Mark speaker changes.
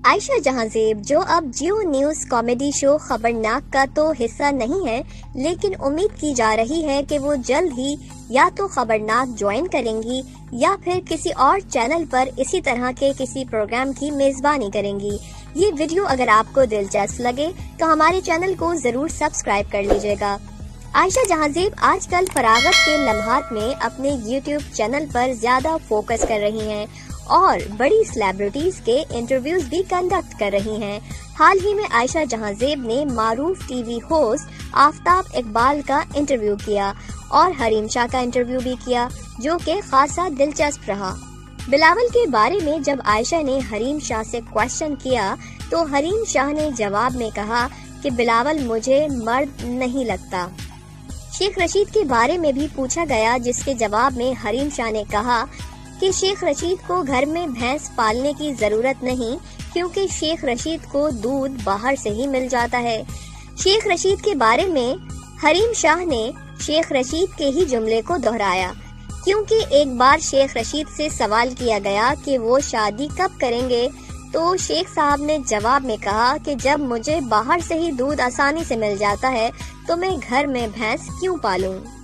Speaker 1: عائشہ جہاں زیب جو اب Geo news comedy show Khabarnaak کا تو حصہ نہیں ہے، لیکن امید کی جا رہی ہے کہ وہ جلد ہی یا تو خبرناک جوائن کریں گی یا پھر کسی اور چینل پر اسی طرح کے کسی پروگرام کی میزبانی کریں گی۔ یہ ویڈیو اگر آپ کو دلچسپ لگے تو ہمارے چینل کو ضرور سبسکرائب کر لیجیے گا۔ عائشہ جہاں زیب آج کل فراغت کے لمحات میں اپنے یوٹیوب چینل پر زیادہ فوکس کر رہی ہیں اور بڑی سیلیبریٹیز کے انٹرویوز بھی کنڈکٹ کر رہی ہیں۔ حال ہی میں عائشہ جہاں زیب نے معروف T V host Aftab Iqbal کا انٹرویو کیا اور حریم شاہ کا انٹرویو بھی کیا، جو کہ خاصا دلچسپ رہا۔ بلاول کے بارے میں جب عائشہ نے حریم شاہ سے کوشچن کیا تو حریم شاہ نے جواب میں کہا کہ بلاول مجھے مرد نہیں لگتا۔ شیخ رشید کے بارے میں بھی پوچھا گیا، جس کے جواب میں حریم شاہ نے کہا کہ شیخ رشید کو گھر میں بھینس پالنے کی ضرورت نہیں، کیونکہ شیخ رشید کو دودھ باہر سے ہی مل جاتا ہے۔ شیخ رشید کے بارے میں حریم شاہ نے شیخ رشید کے ہی جملے کو دہرایا، کیونکہ ایک بار شیخ رشید سے سوال کیا گیا کہ وہ شادی کب کریں گے، تو شیخ صاحب نے جواب میں کہا کہ جب مجھے باہر سے ہی دودھ آسانی سے مل جاتا ہے تو میں گھر میں بھینس کیوں پالوں۔